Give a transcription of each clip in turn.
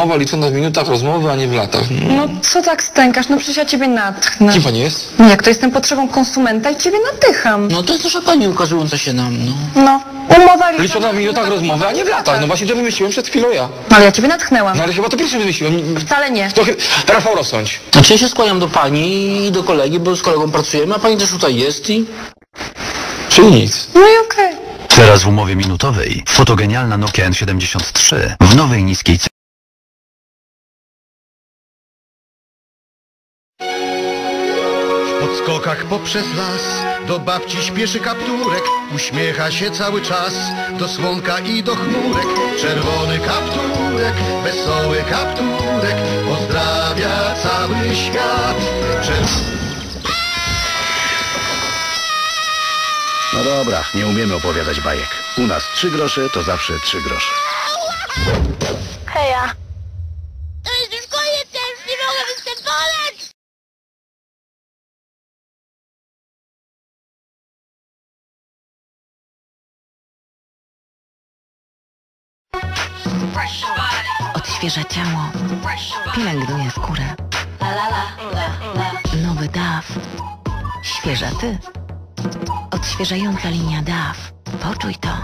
Umowa liczona w minutach rozmowy, a nie w latach. No co tak stękasz? No przecież ja ciebie natchnę. Kim pani jest? No jak to jestem potrzebą konsumenta i ciebie natycham. No to jest nasza pani ukazująca się nam, no. No, umowa Liczona w minutach rozmowy, a nie w latach. No właśnie to wymyśliłem przed chwilą ja. No ale ja ciebie natchnęłam. No ale chyba to pierwszy wymyśliłem. Wcale nie. To Rafał, rozsądź. Znaczy ja się skłaniam do pani i do kolegi, bo z kolegą pracujemy, a pani też tutaj jest i... Czyli nic. No i okej. Teraz w umowie minutowej fotogenialna Nokia N73 w nowej niskiej cenie. W podskokach poprzez las do babci śpieszy kapturek, uśmiecha się cały czas do słonka i do chmurek. Czerwony kapturek, wesoły kapturek, pozdrawia cały świat. No dobra, nie umiemy opowiadać bajek. U nas 3 grosze to zawsze 3 grosze. Heja. To jest już koniec, ja już nie mogę występować! Odświeża ciało, pielęgnuje skórę. Nowy DAF. Świeża ty. Odświeżająca linia DAF. Poczuj to.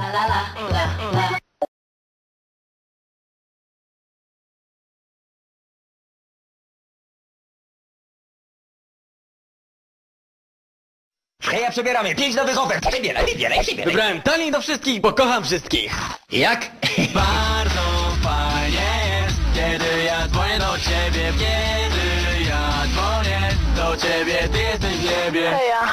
Heja, przebieramy 5 nowych ofert. Wybieraj. Wybrałem taniej do wszystkich, bo kocham wszystkich. Jak? Bardzo fajnie jest, kiedy ja dzwonię do ciebie. Kiedy ja dzwonię do ciebie, ty jesteś w niebie. Heja.